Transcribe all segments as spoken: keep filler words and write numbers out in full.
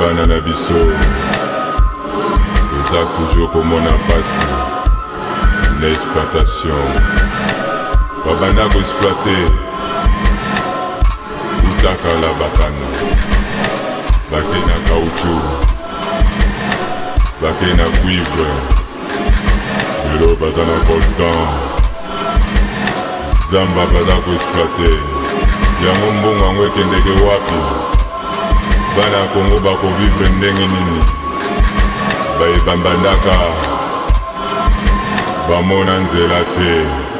bana na biso eza toujours komona pasi na exploitation babanda koexploite utakala bakana bake na caoutchouc bake na cuivre lelo baza na coltan zamba baza koexploite yango mbongo yango ekendeke wapi bana ya Congo bakovivre ndenge nini bayebambandaka bamona nzela te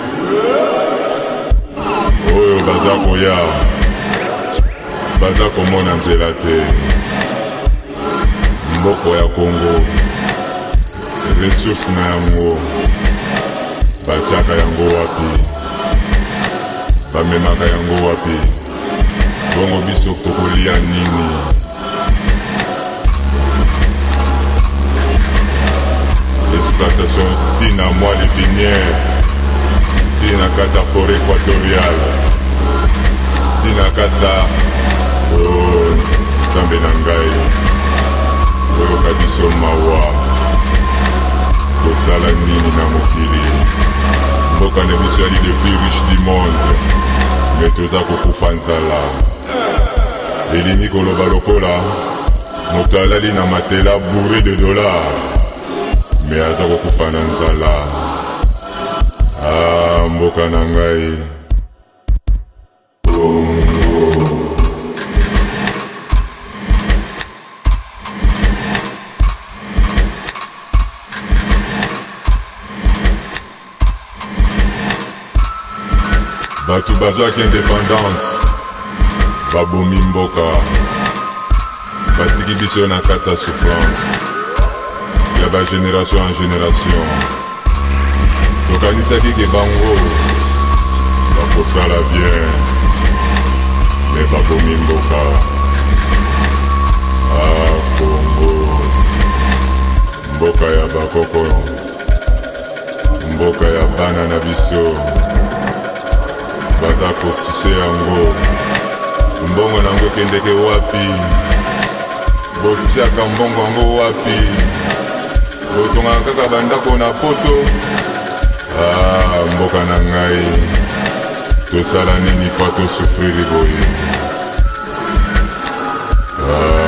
oyo baza koya baza komona nzela te mboko ya Congo ressource na yango batiaka yango wapi bamemaka yango wapi bongo biso tokolia nini exploitation tina moelle vinière tina kata forêt équatoriale tina kata oh nzambe na ngai oyoka biso mawa tosala nini na mokili mboka na biso yali le plus riche du monde me toza kokufa nzala elingi koloba lokola moto alali na matela bourré de dollars me aza kokufa na nzala. Ah, mboka na ngai batu bazwaki indépendance babomi mboka batiki biso na kata souffrance ya ba génération en génération tokanisaki ke bango bakosala bien me babomi mboka. Ah, Congo mboka ya bakoko mboka ya bana na biso baza kosise yango mbongo nango ekendeke wapi botisaka mbongo yango wapi botongaka kaka bandako na poto. Ah, mboka na ngai tosala nini pa tosufriri boye. Ah,